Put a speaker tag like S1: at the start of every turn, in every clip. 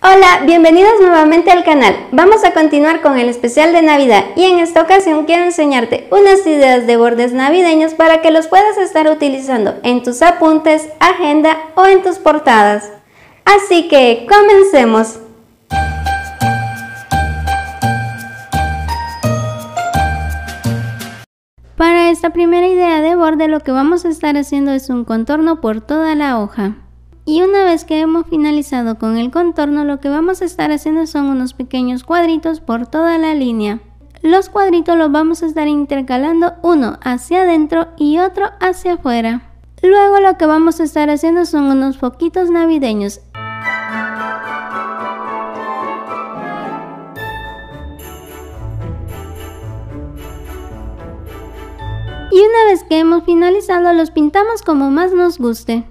S1: Hola, bienvenidos nuevamente al canal. Vamos a continuar con el especial de Navidad y en esta ocasión quiero enseñarte unas ideas de bordes navideños para que los puedas estar utilizando en tus apuntes, agenda o en tus portadas. Así que comencemos. Para esta primera idea de borde lo que vamos a estar haciendo es un contorno por toda la hoja. Y una vez que hemos finalizado con el contorno, lo que vamos a estar haciendo son unos pequeños cuadritos por toda la línea. Los cuadritos los vamos a estar intercalando uno hacia adentro y otro hacia afuera. Luego lo que vamos a estar haciendo son unos foquitos navideños. Y una vez que hemos finalizado, los pintamos como más nos guste.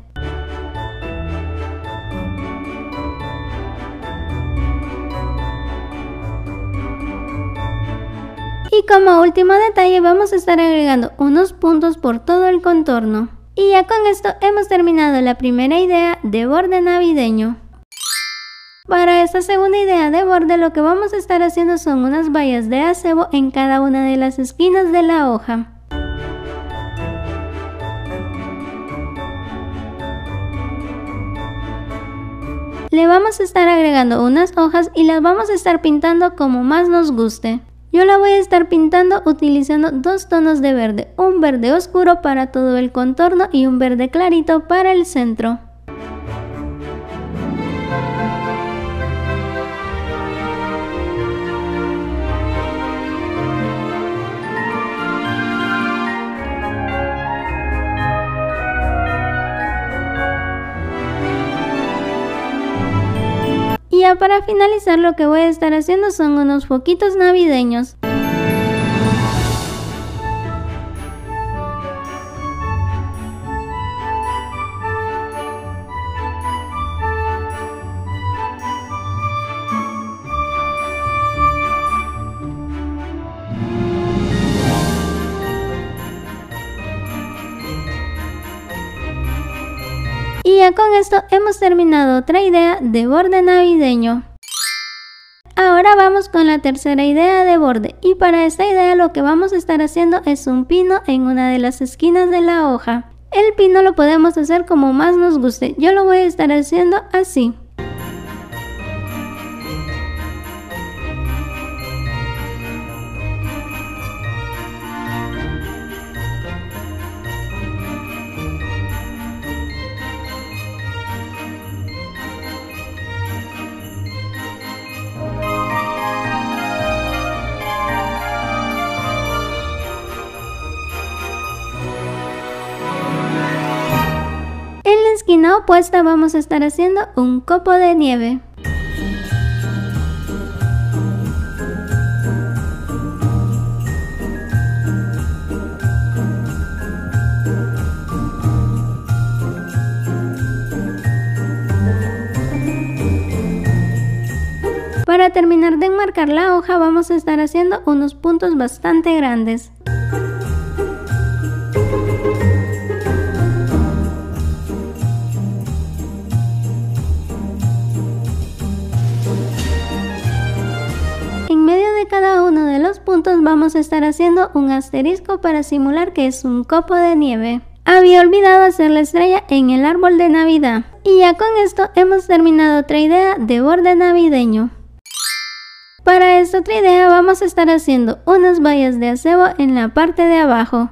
S1: Y como último detalle vamos a estar agregando unos puntos por todo el contorno. Y ya con esto hemos terminado la primera idea de borde navideño. Para esta segunda idea de borde lo que vamos a estar haciendo son unas vallas de acebo en cada una de las esquinas de la hoja. Le vamos a estar agregando unas hojas y las vamos a estar pintando como más nos guste. Yo la voy a estar pintando utilizando dos tonos de verde, un verde oscuro para todo el contorno y un verde clarito para el centro. Y ya para finalizar lo que voy a estar haciendo son unos foquitos navideños. Y ya con esto hemos terminado otra idea de borde navideño. Ahora vamos con la tercera idea de borde y para esta idea lo que vamos a estar haciendo es un pino en una de las esquinas de la hoja. El pino lo podemos hacer como más nos guste, yo lo voy a estar haciendo así. En la esquina opuesta vamos a estar haciendo un copo de nieve. Para terminar de enmarcar la hoja vamos a estar haciendo unos puntos bastante grandes. En medio de cada uno de los puntos vamos a estar haciendo un asterisco para simular que es un copo de nieve. Había olvidado hacer la estrella en el árbol de Navidad. Y ya con esto hemos terminado otra idea de borde navideño. Para esta otra idea vamos a estar haciendo unas vallas de acebo en la parte de abajo.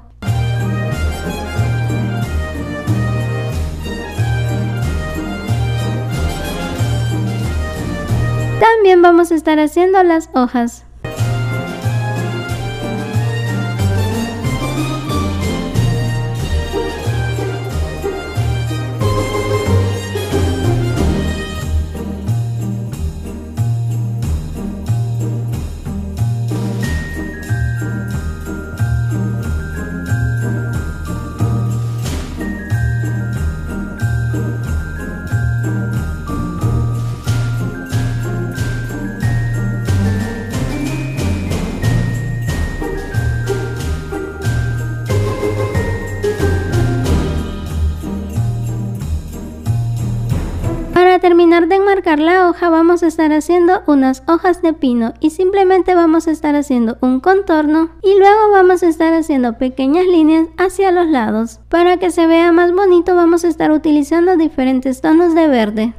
S1: También vamos a estar haciendo las hojas. marcar la hoja vamos a estar haciendo unas hojas de pino y simplemente vamos a estar haciendo un contorno y luego vamos a estar haciendo pequeñas líneas hacia los lados. Para que se vea más bonito vamos a estar utilizando diferentes tonos de verde.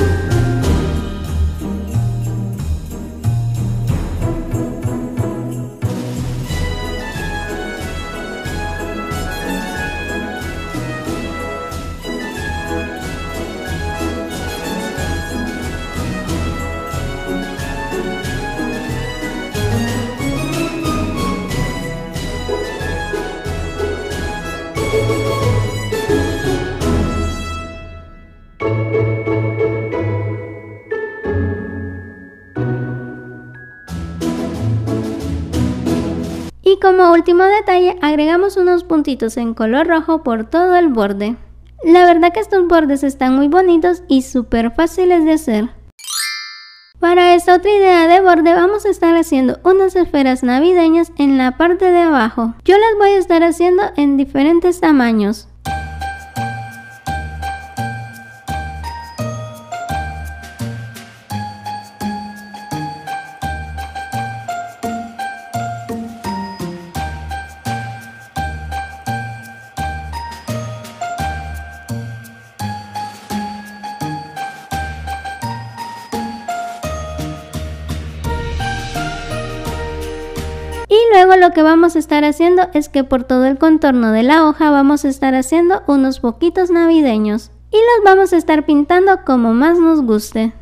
S1: Y como último detalle agregamos unos puntitos en color rojo por todo el borde. La verdad que estos bordes están muy bonitos y súper fáciles de hacer. Para esta otra idea de borde vamos a estar haciendo unas esferas navideñas en la parte de abajo. Yo las voy a estar haciendo en diferentes tamaños. Y luego lo que vamos a estar haciendo es que por todo el contorno de la hoja vamos a estar haciendo unos foquitos navideños. Y los vamos a estar pintando como más nos guste.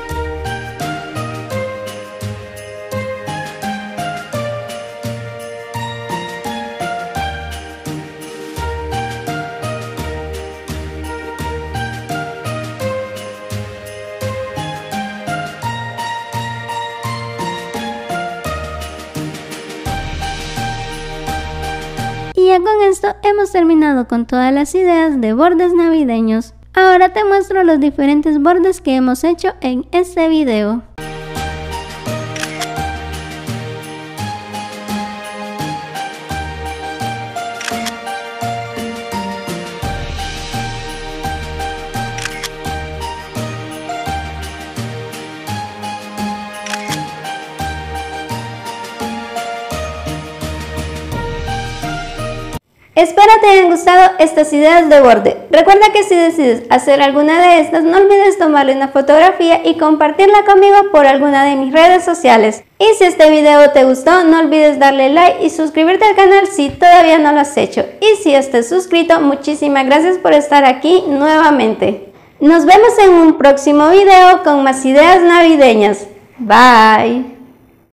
S1: Y ya con esto hemos terminado con todas las ideas de bordes navideños. Ahora te muestro los diferentes bordes que hemos hecho en este video. Espero te hayan gustado estas ideas de borde. Recuerda que si decides hacer alguna de estas, no olvides tomarle una fotografía y compartirla conmigo por alguna de mis redes sociales. Y si este video te gustó, no olvides darle like y suscribirte al canal si todavía no lo has hecho. Y si estás suscrito, muchísimas gracias por estar aquí nuevamente. Nos vemos en un próximo video con más ideas navideñas. Bye.